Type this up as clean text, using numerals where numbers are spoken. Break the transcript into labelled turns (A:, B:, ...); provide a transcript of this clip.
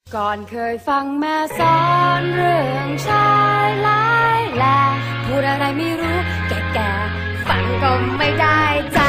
A: ก่อนเคยฟังแม่สอนเรื่องชายหลายแลพูดอะไรไม่รู้แก่ๆฟังก็ไม่ได้ใจ